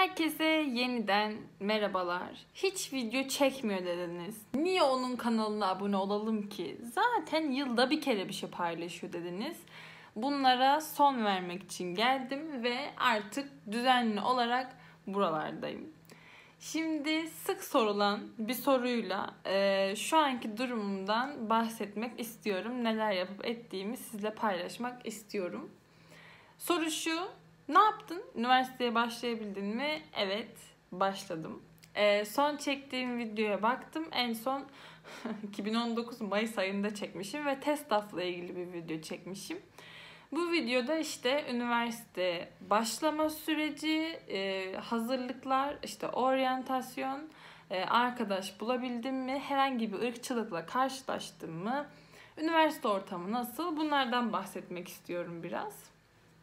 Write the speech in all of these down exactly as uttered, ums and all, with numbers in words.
Herkese yeniden merhabalar. Hiç video çekmiyor dediniz. Niye onun kanalına abone olalım ki? Zaten yılda bir kere bir şey paylaşıyor dediniz. Bunlara son vermek için geldim ve artık düzenli olarak buralardayım. Şimdi sık sorulan bir soruyla e, şu anki durumumdan bahsetmek istiyorum. Neler yapıp ettiğimi sizle paylaşmak istiyorum. Soru şu: ne yaptın? Üniversiteye başlayabildin mi? Evet, başladım. Ee, son çektiğim videoya baktım. En son iki bin on dokuz Mayıs ayında çekmişim ve TESDAF'la ilgili bir video çekmişim. Bu videoda işte üniversite başlama süreci, e, hazırlıklar, işte oryantasyon, e, arkadaş bulabildim mi, herhangi bir ırkçılıkla karşılaştım mı, üniversite ortamı nasıl, bunlardan bahsetmek istiyorum biraz.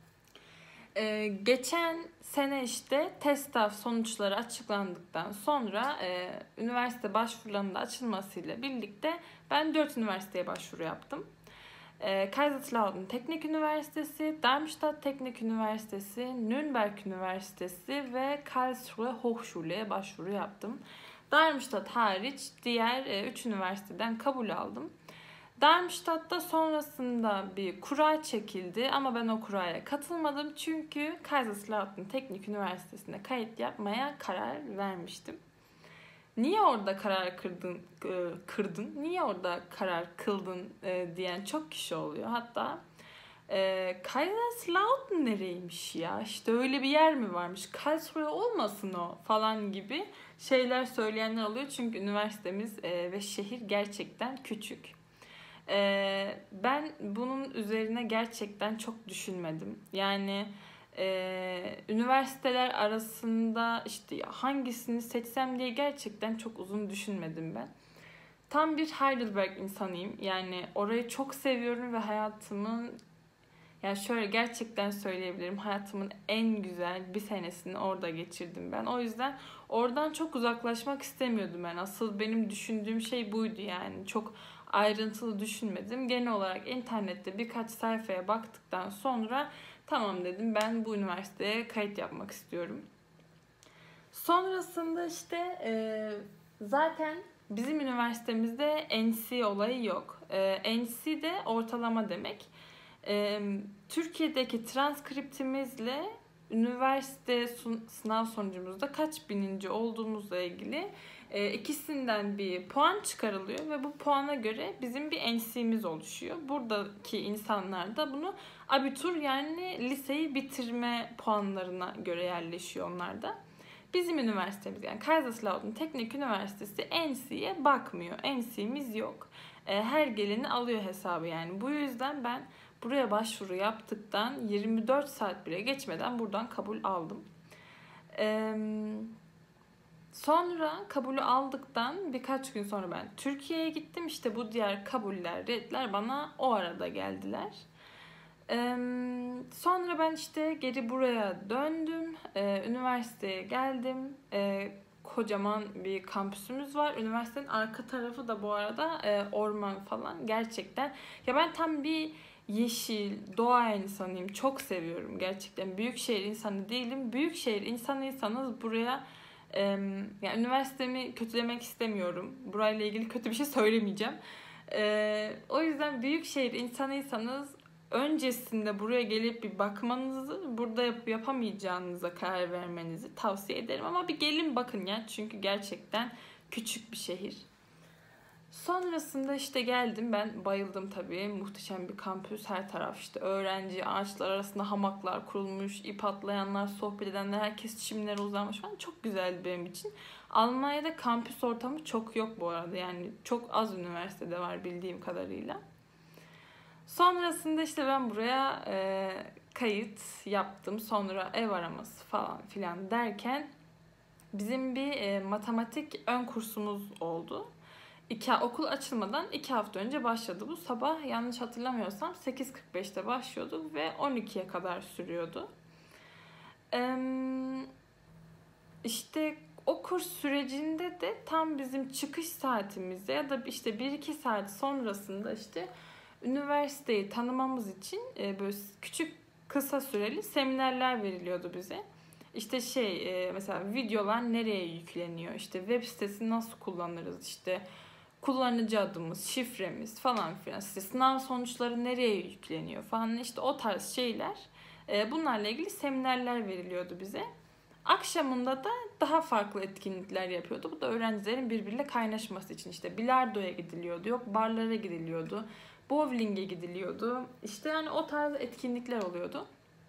Ee, geçen sene işte TESDAF sonuçları açıklandıktan sonra e, üniversite başvurularının da açılmasıyla birlikte ben dört üniversiteye başvuru yaptım. E, Kaiserslautern Teknik Üniversitesi, Darmstadt Teknik Üniversitesi, Nürnberg Üniversitesi ve Karlsruhe Hochschule'ye başvuru yaptım. Darmstadt hariç diğer üç e, üniversiteden kabul aldım. Darmstadt'ta sonrasında bir kura çekildi ama ben o kuraya katılmadım çünkü Kaiserslautern Teknik Üniversitesi'nde kayıt yapmaya karar vermiştim. Niye orada karar kırdın, kırdın? Niye orada karar kıldın diyen çok kişi oluyor. Hatta e, Kaiserslautern nereymiş ya? İşte öyle bir yer mi varmış? Karlsruhe olmasın o falan gibi şeyler söyleyenler oluyor çünkü üniversitemiz ve şehir gerçekten küçük. Ben bunun üzerine gerçekten çok düşünmedim. Yani e, üniversiteler arasında işte hangisini seçsem diye gerçekten çok uzun düşünmedim ben. Tam bir Heidelberg insanıyım. Yani orayı çok seviyorum ve hayatımın, yani şöyle gerçekten söyleyebilirim, hayatımın en güzel bir senesini orada geçirdim ben. O yüzden oradan çok uzaklaşmak istemiyordum ben. Asıl benim düşündüğüm şey buydu yani. Çok ayrıntılı düşünmedim. Genel olarak internette birkaç sayfaya baktıktan sonra tamam dedim, ben bu üniversiteye kayıt yapmak istiyorum. Sonrasında işte e, zaten bizim üniversitemizde N C olayı yok. E, N C de ortalama demek. E, Türkiye'deki transkriptimizle üniversite sun- sınav sonucumuzda kaç bininci olduğumuzla ilgili e, ikisinden bir puan çıkarılıyor ve bu puana göre bizim bir N C'miz oluşuyor. Buradaki insanlar da bunu abitur, yani liseyi bitirme puanlarına göre yerleşiyor onlar da. Bizim üniversitemiz, yani Kaiserslautern Teknik Üniversitesi N C'ye bakmıyor. N C'miz yok. E, her geleni alıyor hesabı yani. Bu yüzden ben buraya başvuru yaptıktan yirmi dört saat bile geçmeden buradan kabul aldım. Ee, sonra kabulü aldıktan birkaç gün sonra ben Türkiye'ye gittim. İşte bu diğer kabuller, redler bana o arada geldiler. Ee, sonra ben işte geri buraya döndüm. Ee, üniversiteye geldim. Ee, kocaman bir kampüsümüz var. Üniversitenin arka tarafı da bu arada e, orman falan. Gerçekten. Ya ben tam bir yeşil, doğa insanıyım. Çok seviyorum gerçekten. Büyükşehir insanı değilim. Büyükşehir insanıysanız buraya e, yani üniversitemi kötülemek istemiyorum. Burayla ilgili kötü bir şey söylemeyeceğim. E, o yüzden büyükşehir insanıysanız öncesinde buraya gelip bir bakmanızı, burada yap- yapamayacağınıza karar vermenizi tavsiye ederim. Ama bir gelin bakın ya. Çünkü gerçekten küçük bir şehir. Sonrasında işte geldim, ben bayıldım tabii. Muhteşem bir kampüs, her taraf işte öğrenci, ağaçlar arasında hamaklar kurulmuş, ip atlayanlar, sohbet edenler, herkes çimlere uzanmış falan. Çok güzeldi benim için. Almanya'da kampüs ortamı çok yok bu arada, yani çok az üniversitede var bildiğim kadarıyla. Sonrasında işte ben buraya e, kayıt yaptım, sonra ev araması falan filan derken bizim bir e, matematik ön kursumuz oldu. İki, okul açılmadan iki hafta önce başladı. Bu sabah yanlış hatırlamıyorsam sekiz kırk beşte başlıyordu ve on ikiye kadar sürüyordu. Ee, işte o kurs sürecinde de tam bizim çıkış saatimizde ya da işte bir iki saat sonrasında işte üniversiteyi tanımamız için böyle küçük, kısa süreli seminerler veriliyordu bize. İşte şey e, mesela videolar nereye yükleniyor? İşte web sitesi nasıl kullanırız? İşte kullanıcı adımız, şifremiz falan filan. İşte sınav sonuçları nereye yükleniyor falan. İşte o tarz şeyler. E, bunlarla ilgili seminerler veriliyordu bize. Akşamında da daha farklı etkinlikler yapıyordu. Bu da öğrencilerin birbiriyle kaynaşması için. İşte bilardoya gidiliyordu, yok barlara gidiliyordu, bowling'e gidiliyordu. İşte yani o tarz etkinlikler oluyordu.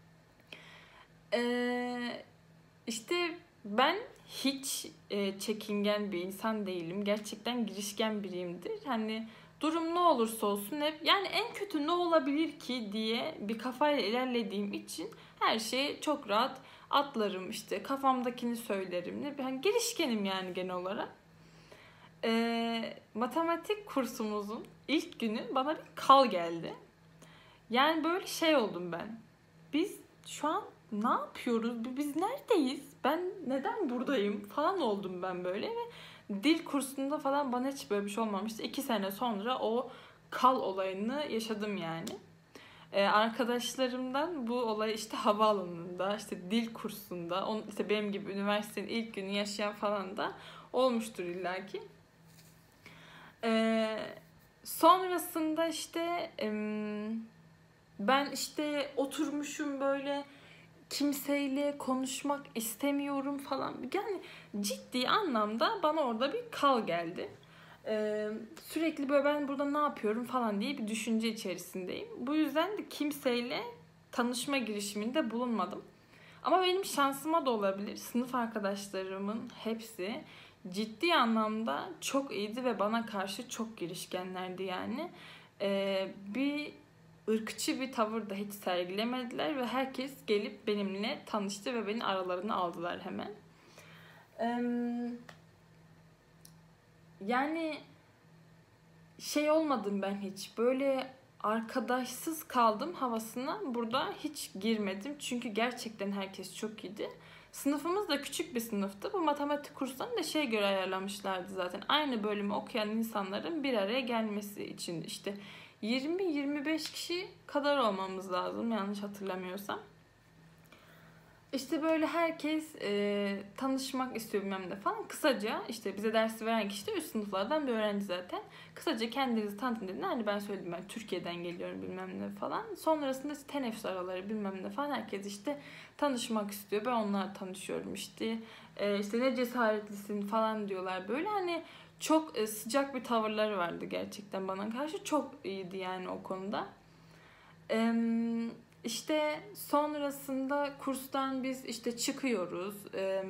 Ee, işte ben hiç e, çekingen bir insan değilim. Gerçekten girişken biriyimdir. Hani durum ne olursa olsun hep yani en kötü ne olabilir ki diye bir kafayla ilerlediğim için her şeyi çok rahat atlarım, işte kafamdakini söylerim. Ne ben girişkenim yani genel olarak. Ee, matematik kursumuzun ilk günü bana bir kal geldi. Yani böyle şey oldum ben. Biz şu an ne yapıyoruz? Biz neredeyiz? Ben neden buradayım falan oldum ben böyle ve dil kursunda falan bana hiç böyle bir şey olmamıştı. İki sene sonra o kal olayını yaşadım yani. Ee, arkadaşlarımdan bu olay işte havaalanında, işte dil kursunda, on, işte benim gibi üniversitenin ilk günü yaşayan falan da olmuştur illaki. Ee, sonrasında işte em, ben işte oturmuşum böyle kimseyle konuşmak istemiyorum falan. Yani ciddi anlamda bana orada bir kal geldi. Ee, sürekli böyle ben burada ne yapıyorum falan diye bir düşünce içerisindeyim. Bu yüzden de kimseyle tanışma girişiminde bulunmadım. Ama benim şansıma da olabilir. Sınıf arkadaşlarımın hepsi ciddi anlamda çok iyiydi ve bana karşı çok girişkenlerdi yani. Ee, bir ırkçı bir tavır da hiç sergilemediler ve herkes gelip benimle tanıştı ve beni aralarına aldılar hemen. Ee, yani şey olmadım ben hiç. Böyle arkadaşsız kaldım havasına burada hiç girmedim. Çünkü gerçekten herkes çok iyiydi. Sınıfımız da küçük bir sınıftı. Bu matematik kurslarını da şeye göre ayarlamışlardı zaten. Aynı bölümü okuyan insanların bir araya gelmesi için işte yirmi yirmi beş kişi kadar olmamız lazım yanlış hatırlamıyorsam. İşte böyle herkes e, tanışmak istiyor bilmem ne falan. Kısaca işte bize dersi veren kişi de üst sınıflardan bir öğrenci zaten. Kısaca kendinizi tanıtın dediler. Hani ben söyledim ben Türkiye'den geliyorum bilmem ne falan. Sonrasında işte teneffüs araları bilmem ne falan herkes işte tanışmak istiyor. Ben onlarla tanışıyorum işte. E, işte ne cesaretlisin falan diyorlar böyle. Hani çok e, sıcak bir tavırları vardı gerçekten bana karşı. Çok iyiydi yani o konuda. Eee işte sonrasında kurstan biz işte çıkıyoruz. Ee,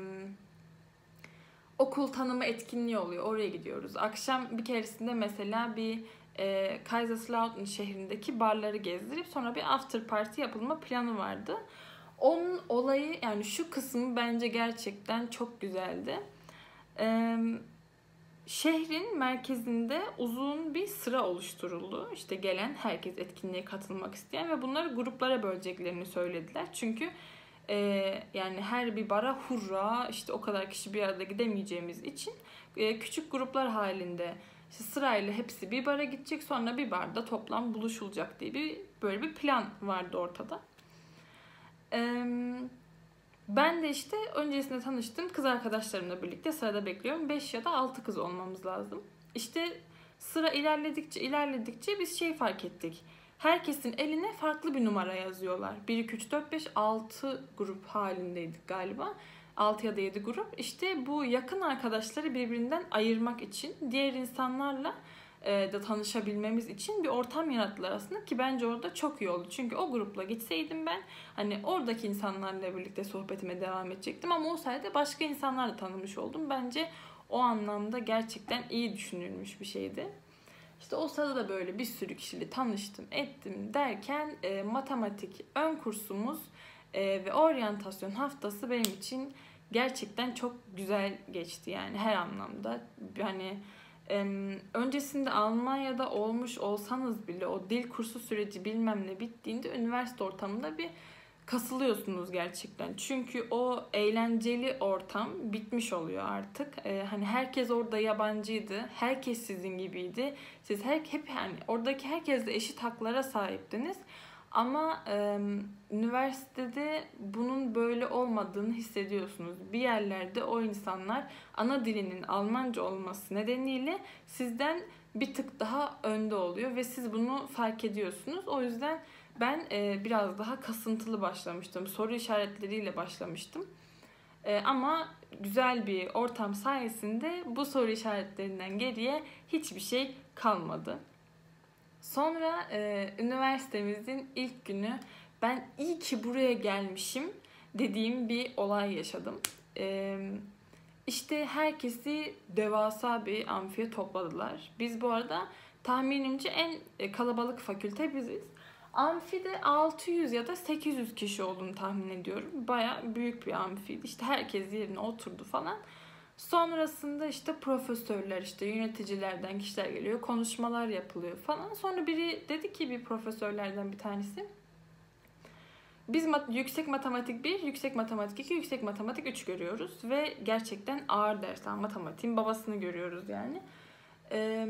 okul tanımı etkinliği oluyor. Oraya gidiyoruz. Akşam bir keresinde mesela bir e, Kaiserslautern şehrindeki barları gezdirip sonra bir after party yapılma planı vardı. Onun olayı yani şu kısmı bence gerçekten çok güzeldi. Ee, Şehrin merkezinde uzun bir sıra oluşturuldu. İşte gelen herkes etkinliğe katılmak isteyen ve bunları gruplara böleceklerini söylediler. Çünkü e, yani her bir bara hurra işte o kadar kişi bir arada gidemeyeceğimiz için e, küçük gruplar halinde işte sırayla hepsi bir bara gidecek sonra bir barda toplam buluşulacak diye bir böyle bir plan vardı ortada. Eee Ben de işte öncesinde tanıştığım kız arkadaşlarımla birlikte sırada bekliyorum. beş ya da altı kız olmamız lazım. İşte sıra ilerledikçe ilerledikçe biz şey fark ettik. Herkesin eline farklı bir numara yazıyorlar. bir, iki, üç, dört, beş, altı grup halindeydik galiba. altı ya da yedi grup. İşte bu yakın arkadaşları birbirinden ayırmak için diğer insanlarla da tanışabilmemiz için bir ortam yarattılar aslında ki bence orada çok iyi oldu. Çünkü o grupla gitseydim ben hani oradaki insanlarla birlikte sohbetime devam edecektim ama o sayede başka insanlarla tanımış oldum. Bence o anlamda gerçekten iyi düşünülmüş bir şeydi. İşte o sırada da böyle bir sürü kişiyle tanıştım, ettim derken e, matematik ön kursumuz e, ve oryantasyon haftası benim için gerçekten çok güzel geçti yani her anlamda. Hani öncesinde Almanya'da olmuş olsanız bile o dil kursu süreci bilmem ne bittiğinde üniversite ortamında bir kasılıyorsunuz gerçekten. Çünkü o eğlenceli ortam bitmiş oluyor artık. Ee, hani herkes orada yabancıydı. Herkes sizin gibiydi. Siz her, hep yani oradaki herkesle eşit haklara sahiptiniz. Ama e, üniversitede bunun böyle olmadığını hissediyorsunuz. Bir yerlerde o insanlar ana dilinin Almanca olması nedeniyle sizden bir tık daha önde oluyor ve siz bunu fark ediyorsunuz. O yüzden ben e, biraz daha kasıntılı başlamıştım. Soru işaretleriyle başlamıştım. E, ama güzel bir ortam sayesinde bu soru işaretlerinden geriye hiçbir şey kalmadı. Sonra e, üniversitemizin ilk günü ben iyi ki buraya gelmişim dediğim bir olay yaşadım. E, işte herkesi devasa bir amfiye topladılar. Biz bu arada tahminimce en kalabalık fakülte biziz. Amfide altı yüz ya da sekiz yüz kişi olduğunu tahmin ediyorum. Bayağı büyük bir amfiydi. İşte herkes yerine oturdu falan. Sonrasında işte profesörler, işte yöneticilerden kişiler geliyor, konuşmalar yapılıyor falan. Sonra biri dedi ki, bir profesörlerden bir tanesi, biz mat- yüksek matematik bir, yüksek matematik iki, yüksek matematik üç görüyoruz ve gerçekten ağır dersler, matematiğin babasını görüyoruz yani. Ee,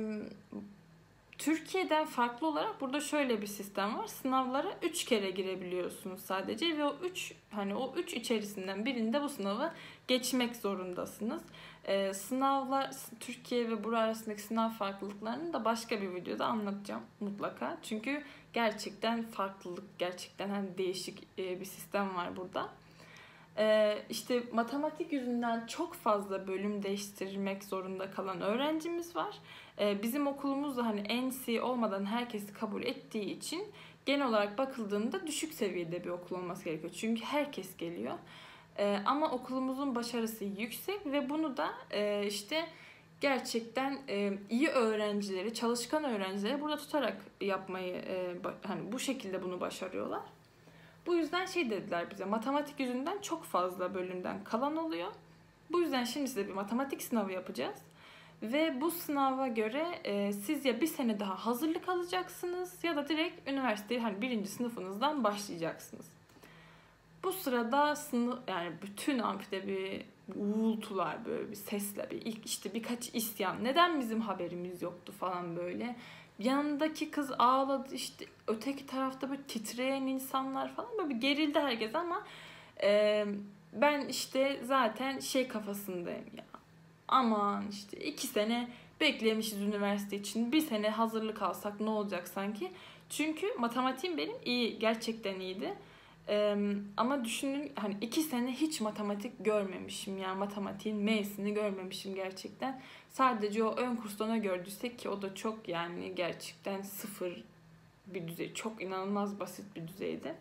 Türkiye'den farklı olarak burada şöyle bir sistem var. Sınavlara üç kere girebiliyorsunuz sadece ve o üç hani o üç içerisinden birinde bu sınavı geçmek zorundasınız. Ee, sınavlar, Türkiye ve burası arasındaki sınav farklılıklarını da başka bir videoda anlatacağım mutlaka. Çünkü gerçekten farklılık, gerçekten hani değişik bir sistem var burada. Ee, işte matematik yüzünden çok fazla bölüm değiştirmek zorunda kalan öğrencimiz var. Ee, bizim okulumuz da hani N C olmadan herkesi kabul ettiği için genel olarak bakıldığında düşük seviyede bir okul olması gerekiyor. Çünkü herkes geliyor. Ee, ama okulumuzun başarısı yüksek ve bunu da e, işte gerçekten e, iyi öğrencileri, çalışkan öğrencileri burada tutarak yapmayı e, hani bu şekilde bunu başarıyorlar. Bu yüzden şey dediler bize, matematik yüzünden çok fazla bölümden kalan oluyor. Bu yüzden şimdi size bir matematik sınavı yapacağız. Ve bu sınava göre e, siz ya bir sene daha hazırlık alacaksınız ya da direkt üniversiteyi hani birinci sınıfınızdan başlayacaksınız. Bu sırada sınıf, yani bütün amfide bir uğultular, böyle bir sesle, bir ilk işte birkaç isyan. Neden bizim haberimiz yoktu falan böyle. Yanındaki kız ağladı, işte öteki tarafta böyle titreyen insanlar falan, böyle bir gerildi herkes ama e, ben işte zaten şey kafasındayım ya. Aman işte iki sene beklemişiz üniversite için, bir sene hazırlık alsak ne olacak sanki. Çünkü matematiğim benim iyi, gerçekten iyiydi. Ee, ama düşünün hani iki sene hiç matematik görmemişim, yani matematiğin M'sini görmemişim gerçekten. Sadece o ön kursta ne gördüysek, ki o da çok yani gerçekten sıfır bir düzey, çok inanılmaz basit bir düzeydi.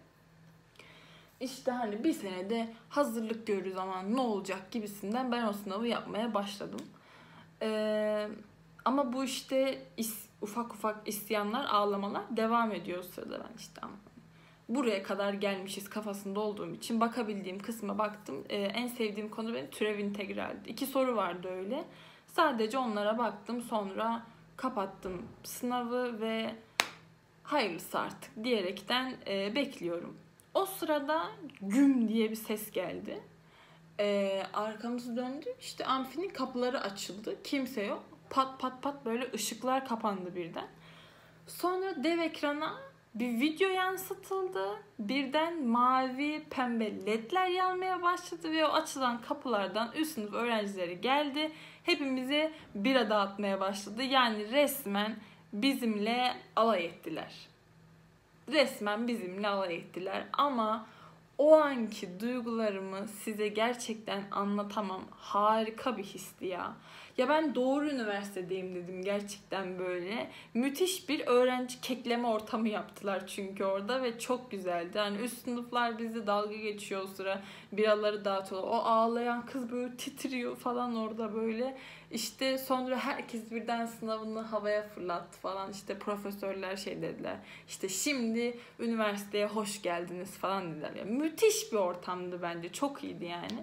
İşte hani bir senede hazırlık görürüz ama ne olacak gibisinden ben o sınavı yapmaya başladım. Ee, ama bu işte is, ufak ufak isyanlar, ağlamalar devam ediyor o sırada. Ben işte buraya kadar gelmişiz kafasında olduğum için bakabildiğim kısma baktım. Ee, en sevdiğim konu benim türev integraldi. İki soru vardı öyle. Sadece onlara baktım, sonra kapattım sınavı ve hayırlısı artık diyerekten e, bekliyorum. O sırada güm diye bir ses geldi. Ee, arkamızı döndük. İşte amfinin kapıları açıldı. Kimse yok. Pat pat pat böyle ışıklar kapandı birden. Sonra dev ekrana bir video yansıtıldı. Birden mavi pembe ledler yanmaya başladı ve o açılan kapılardan üst sınıf öğrencileri geldi. Hepimize bira dağıtmaya başladı. Yani resmen bizimle alay ettiler. Resmen bizimle alay ettiler ama o anki duygularımı size gerçekten anlatamam. Harika bir histi ya. Ya ben doğru üniversitedeyim dedim gerçekten böyle. Müthiş bir öğrenci kekleme ortamı yaptılar çünkü orada ve çok güzeldi. Hani üst sınıflar bizle dalga geçiyor o sıra. Biraları dağıtıyorlar. O ağlayan kız böyle titriyor falan orada böyle. İşte sonra herkes birden sınavını havaya fırlattı falan. İşte profesörler şey dediler. İşte şimdi üniversiteye hoş geldiniz falan dediler. Yani müthiş bir ortamdı bence. Çok iyiydi yani.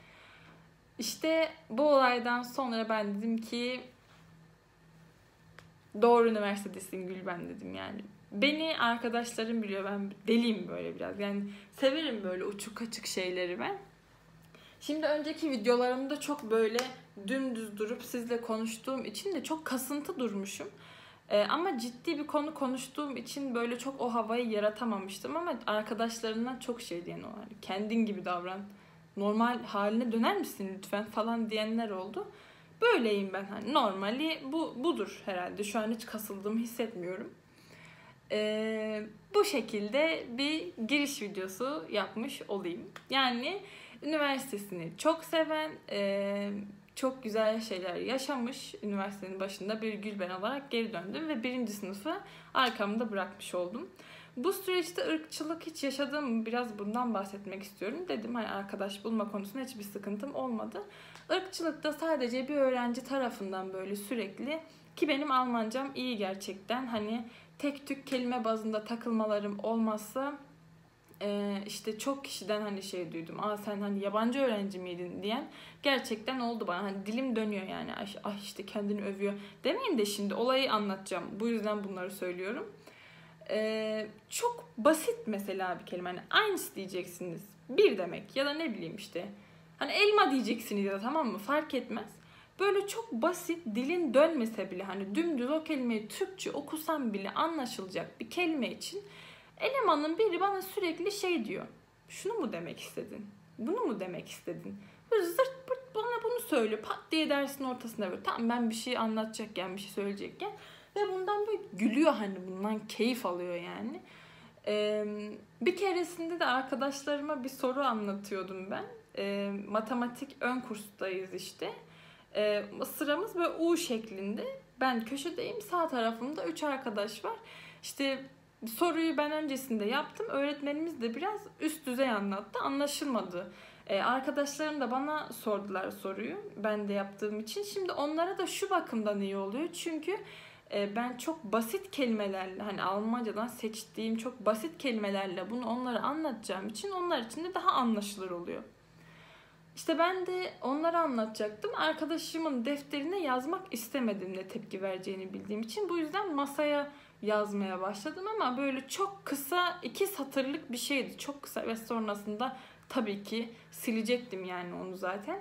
İşte bu olaydan sonra ben dedim ki doğru üniversitedesin Gülben dedim yani. Beni arkadaşlarım biliyor, ben deliyim böyle biraz. Yani severim böyle uçuk açık şeyleri ben. Şimdi önceki videolarımda çok böyle dümdüz durup sizle konuştuğum için de çok kasıntı durmuşum. Ee, ama ciddi bir konu konuştuğum için böyle çok o havayı yaratamamıştım ama arkadaşlarımdan çok şey diyen var. Kendin gibi davran. Normal haline döner misin lütfen falan diyenler oldu. Böyleyim ben. Hani normali bu budur herhalde. Şu an hiç kasıldığımı hissetmiyorum. Ee, bu şekilde bir giriş videosu yapmış olayım. Yani üniversitesini çok seven, e, çok güzel şeyler yaşamış, üniversitenin başında bir Gülben olarak geri döndüm ve birinci sınıfı arkamda bırakmış oldum. Bu süreçte ırkçılık hiç yaşadığım mı, biraz bundan bahsetmek istiyorum. Dedim hani arkadaş bulma konusunda hiçbir sıkıntım olmadı. Irkçılıkta sadece bir öğrenci tarafından böyle sürekli, ki benim Almancam iyi gerçekten, hani tek tük kelime bazında takılmalarım olmazsa e, işte çok kişiden hani şey duydum. Aa sen hani yabancı öğrenci miydin diyen gerçekten oldu bana. Hani dilim dönüyor yani. Ay, ay işte kendini övüyor. Demeyin de şimdi olayı anlatacağım. Bu yüzden bunları söylüyorum. E, çok basit mesela bir kelime. Hani aynısı diyeceksiniz. Bir demek ya da ne bileyim işte. Hani elma diyeceksiniz ya da, tamam mı? Fark etmez. Böyle çok basit, dilin dönmese bile hani dümdüz o kelimeyi Türkçe okusam bile anlaşılacak bir kelime için elemanın biri bana sürekli şey diyor. Şunu mu demek istedin? Bunu mu demek istedin? Böyle zırt pırt bana bunu söylüyor. Pat diye dersin ortasında böyle. Tamam, ben bir şey anlatacakken, bir şey söyleyecekken. Ve bundan böyle gülüyor, hani bundan keyif alıyor yani. Ee, bir keresinde de arkadaşlarıma bir soru anlatıyordum ben. Ee, matematik ön kurstayız işte. Ee, sıramız böyle U şeklinde. Ben köşedeyim. Sağ tarafımda üç arkadaş var. İşte soruyu ben öncesinde yaptım. Öğretmenimiz de biraz üst düzey anlattı. Anlaşılmadı. Ee, arkadaşlarım da bana sordular soruyu. Ben de yaptığım için. Şimdi onlara da şu bakımdan iyi oluyor. Çünkü e, ben çok basit kelimelerle, hani Almancadan seçtiğim çok basit kelimelerle bunu onlara anlatacağım için onlar için de daha anlaşılır oluyor. İşte ben de onlara anlatacaktım. Arkadaşımın defterine yazmak istemedim, ne tepki vereceğini bildiğim için. Bu yüzden masaya yazmaya başladım ama böyle çok kısa, iki satırlık bir şeydi. Çok kısa ve sonrasında tabii ki silecektim yani onu zaten.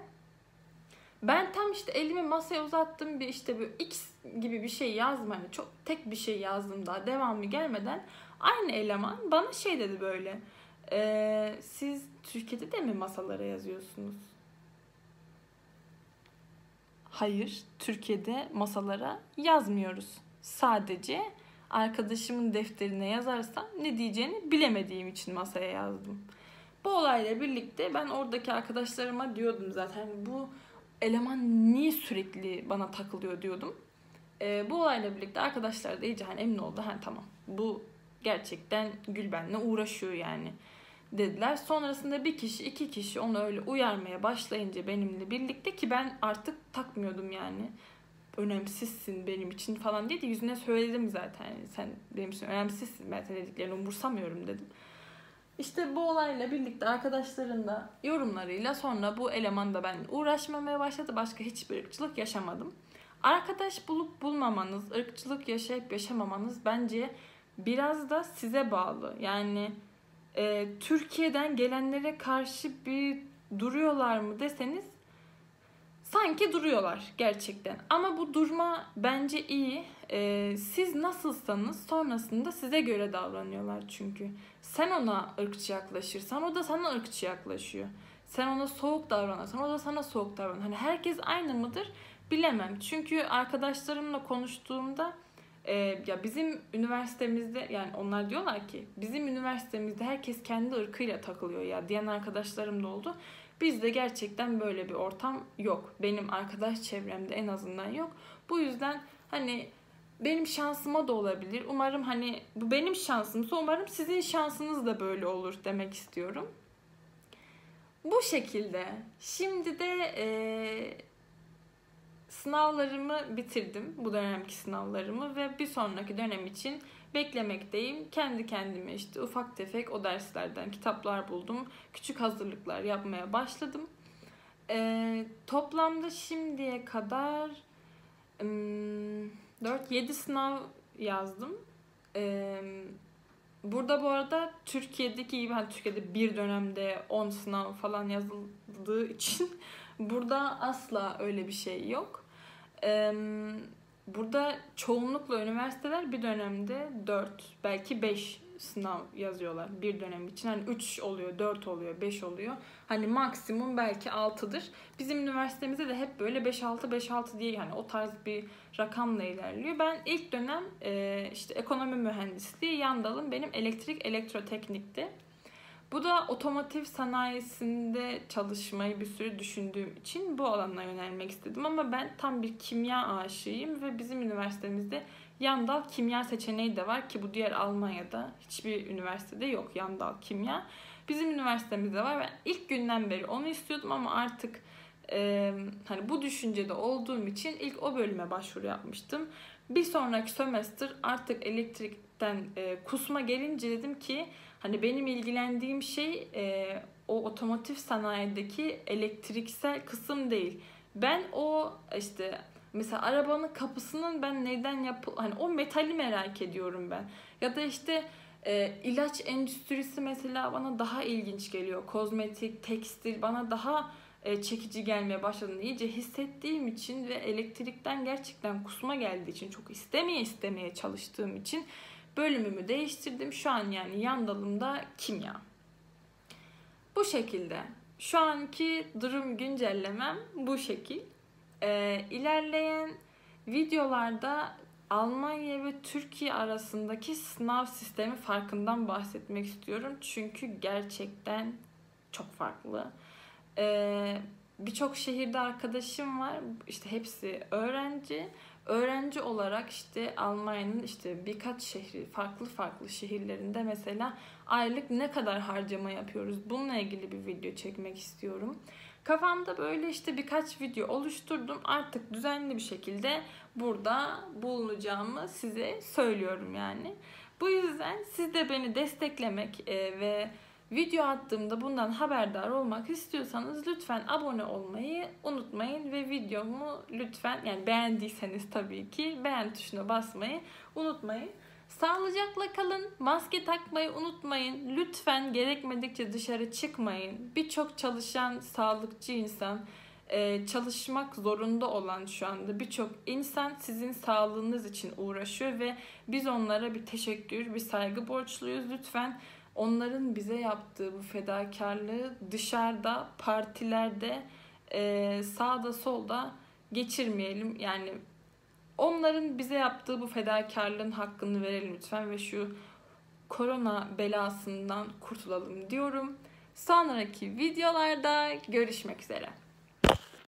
Ben tam işte elimi masaya uzattım, bir işte böyle X gibi bir şey yazdım. Hani çok tek bir şey yazdım, daha devamı gelmeden aynı eleman bana şey dedi böyle. Ee, siz Türkiye'de de mi masalara yazıyorsunuz? Hayır, Türkiye'de masalara yazmıyoruz. Sadece arkadaşımın defterine yazarsam ne diyeceğini bilemediğim için masaya yazdım. Bu olayla birlikte ben oradaki arkadaşlarıma diyordum zaten, bu eleman niye sürekli bana takılıyor diyordum. Ee, bu olayla birlikte arkadaşlar da iyice hani emin oldu. Ha tamam, bu gerçekten Gülben'le uğraşıyor yani dediler. Sonrasında bir kişi, iki kişi onu öyle uyarmaya başlayınca benimle birlikte, ki ben artık takmıyordum yani. Önemsizsin benim için falan diye de yüzüne söyledim zaten. Yani sen benim için önemsizsin, ben senin dediklerini umursamıyorum dedim. İşte bu olayla birlikte arkadaşların da yorumlarıyla sonra bu eleman da benimle uğraşmamaya başladı. Başka hiçbir ırkçılık yaşamadım. Arkadaş bulup bulmamanız, ırkçılık yaşayıp yaşamamanız bence biraz da size bağlı. Yani e, Türkiye'den gelenlere karşı bir duruyorlar mı deseniz, sanki duruyorlar gerçekten. Ama bu durma bence iyi. E, siz nasılsanız sonrasında size göre davranıyorlar çünkü. Sen ona ırkçı yaklaşırsan o da sana ırkçı yaklaşıyor. Sen ona soğuk davranırsan o da sana soğuk davranır. Hani herkes aynı mıdır bilemem. Çünkü arkadaşlarımla konuştuğumda e, ya bizim üniversitemizde, yani onlar diyorlar ki bizim üniversitemizde herkes kendi ırkıyla takılıyor ya diyen arkadaşlarım da oldu. Bizde gerçekten böyle bir ortam yok. Benim arkadaş çevremde en azından yok. Bu yüzden hani benim şansıma da olabilir. Umarım hani bu benim şansımsa umarım sizin şansınız da böyle olur demek istiyorum. Bu şekilde. Şimdi de e, sınavlarımı bitirdim. Bu dönemki sınavlarımı ve bir sonraki dönem için beklemekteyim. Kendi kendime işte ufak tefek o derslerden kitaplar buldum. Küçük hazırlıklar yapmaya başladım. E, toplamda şimdiye kadar dört yedi sınav yazdım. Ee, burada bu arada Türkiye'deki gibi, hani Türkiye'de bir dönemde on sınav falan yazıldığı için burada asla öyle bir şey yok. Ee, burada çoğunlukla üniversiteler bir dönemde dört belki beş sınav yazıyorlar bir dönem için. Hani üç oluyor, dört oluyor, beş oluyor. Hani maksimum belki altıdır. Bizim üniversitemizde de hep böyle beş altı beş altı diye, yani o tarz bir rakamla ilerliyor. Ben ilk dönem işte ekonomi mühendisliği, yan dalım benim elektrik elektroteknikti. Bu da otomotiv sanayisinde çalışmayı bir süre düşündüğüm için bu alana yönelmek istedim. Ama ben tam bir kimya aşığıyım ve bizim üniversitemizde yan dal kimya seçeneği de var ki bu diğer Almanya'da hiçbir üniversitede yok yan dal kimya. Bizim üniversitemizde var ve ilk günden beri onu istiyordum ama artık e, hani bu düşüncede olduğum için ilk o bölüme başvuru yapmıştım. Bir sonraki sömestr artık elektrikten e, kusma gelince dedim ki hani benim ilgilendiğim şey e, o otomotiv sanayideki elektriksel kısım değil. Ben o işte mesela arabanın kapısının ben neyden yapıl, hani o metali merak ediyorum ben. Ya da işte e, ilaç endüstrisi mesela bana daha ilginç geliyor. Kozmetik, tekstil bana daha e, çekici gelmeye başladı. İyice hissettiğim için ve elektrikten gerçekten kusma geldiği için, çok istemeye istemeye çalıştığım için bölümümü değiştirdim. Şu an yani yan dalımda kimya. Bu şekilde. Şu anki durum güncellemem bu şekil. Ee, ilerleyen videolarda Almanya ve Türkiye arasındaki sınav sistemi farkından bahsetmek istiyorum. Çünkü gerçekten çok farklı. Ee, Birçok şehirde arkadaşım var. İşte hepsi öğrenci. Öğrenci olarak işte Almanya'nın işte birkaç şehri, farklı farklı şehirlerinde mesela aylık ne kadar harcama yapıyoruz? Bununla ilgili bir video çekmek istiyorum. Kafamda böyle işte birkaç video oluşturdum. Artık düzenli bir şekilde burada bulunacağımı size söylüyorum yani. Bu yüzden siz de beni desteklemek ve video attığımda bundan haberdar olmak istiyorsanız lütfen abone olmayı unutmayın ve videomu lütfen, yani beğendiyseniz tabii ki beğen tuşuna basmayı unutmayın. Sağlıcakla kalın, maske takmayı unutmayın. Lütfen gerekmedikçe dışarı çıkmayın. Birçok çalışan sağlıkçı insan, çalışmak zorunda olan şu anda birçok insan sizin sağlığınız için uğraşıyor ve biz onlara bir teşekkür, bir saygı borçluyuz. Lütfen onların bize yaptığı bu fedakarlığı dışarıda, partilerde, sağda solda geçirmeyelim. Yani onların bize yaptığı bu fedakarlığın hakkını verelim lütfen ve şu korona belasından kurtulalım diyorum. Sonraki videolarda görüşmek üzere.